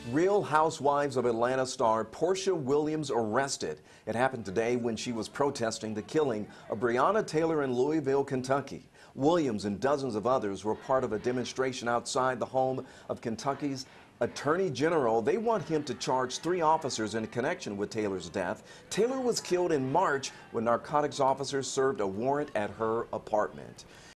Real Housewives of Atlanta star Porsha Williams arrested. It happened today when she was protesting the killing of Breonna Taylor in Louisville, Kentucky. Williams and dozens of others were part of a demonstration outside the home of Kentucky's Attorney General. They want him to charge 3 officers in connection with Taylor's death. Taylor was killed in March when narcotics officers served a warrant at her apartment.